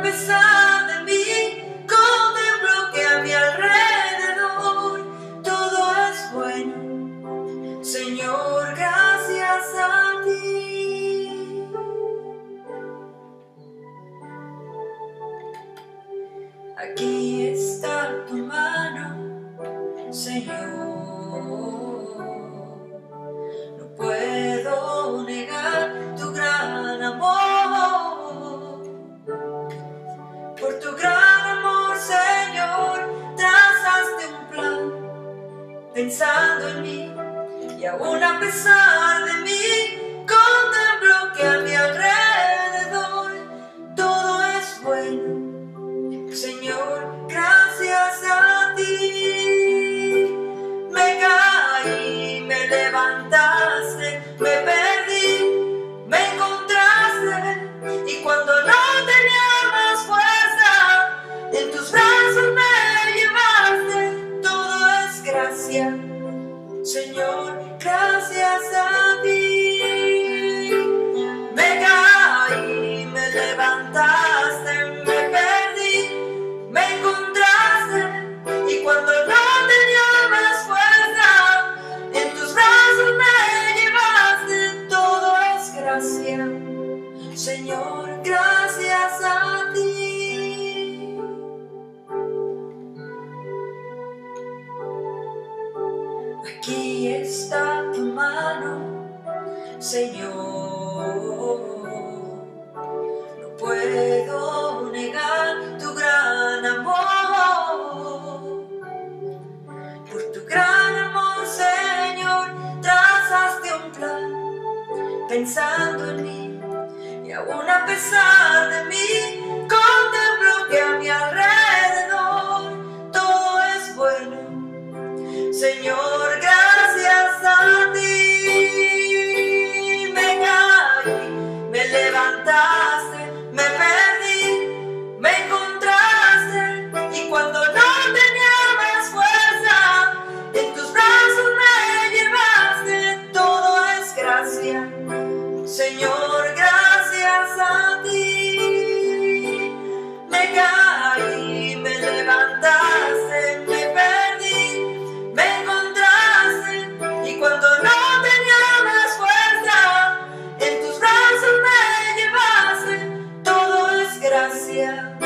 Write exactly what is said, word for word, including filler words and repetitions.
pesar de mí, contemplo que a mi alrededor todo es bueno. Señor, gracias a ti. Aquí está tu mano, Señor. No puedo negar tu gran amor. Por tu gran amor, Señor, trazaste un plan pensando en mí, y aún a pesar de mí, contemplo que a mi alrededor todo es bueno. Señor, gracias a ti. Me caí, me levantaste, me perdí, me encontraste, y cuando no tenía más fuerza, en tus brazos me llevaste. Todo es gracia, Señor, gracias a ti. Me caí, me levantaste, me perdí, me encontraste, y cuando no tenía más fuerza, en tus brazos me llevaste. Todo es gracia, Señor, gracias a ti. Aquí está tu mano, Señor. No puedo negar tu gran amor. Por tu gran amor, Señor, trazaste un plan pensando en mí, y aún a pesar de mí, contemplo que a mi alrededor todo es bueno. Señor, gracias a ti. Me caí, me levantaste, me perdí, me encontraste, y cuando no tenía más fuerza, en tus brazos me llevaste. Todo es gracia, Señor, gracias a ti. Me caí, me levantaste, me perdí, me encontraste, y cuando no tenía más fuerza, en tus brazos me llevaste. Todo es gracia,